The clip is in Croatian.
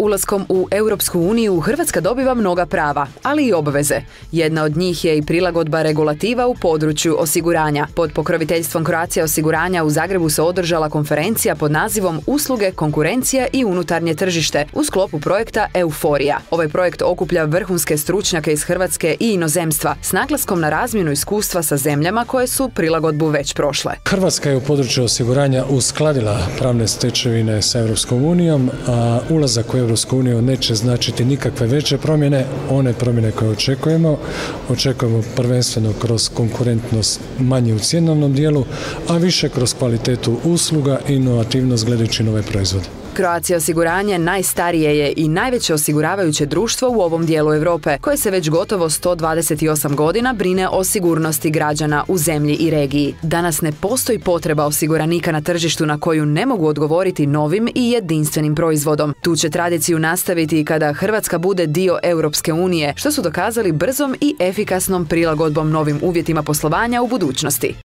Ulaskom u Europsku uniju Hrvatska dobiva mnoga prava, ali i obveze. Jedna od njih je i prilagodba regulativa u području osiguranja. Pod pokroviteljstvom Croatia osiguranja u Zagrebu se održala konferencija pod nazivom Usluge, konkurencija i unutarnje tržište u sklopu projekta Euforija. Ovaj projekt okuplja vrhunske stručnjake iz Hrvatske i inozemstva s naglaskom na razmjenu iskustva sa zemljama koje su prilagodbu već prošle. Hrvatska je u području osiguranja uskladila pravne stečevine sa Europskom unijom, a ulazak u Europsku uniju neće značiti nikakve veće promjene. One promjene koje očekujemo prvenstveno kroz konkurentnost manje u cjenovnom dijelu, a više kroz kvalitetu usluga i inovativnost gledajući nove proizvode. Croatia osiguranje najstarije je i najveće osiguravajuće društvo u ovom dijelu Europe, koje se već gotovo 128 godina brine o sigurnosti građana u zemlji i regiji. Danas ne postoji potreba osiguranika na tržištu na koju ne mogu odgovoriti novim i jedinstvenim proizvodom. Tu će tradiciju nastaviti i kada Hrvatska bude dio Europske unije, što su dokazali brzom i efikasnom prilagodbom novim uvjetima poslovanja u budućnosti.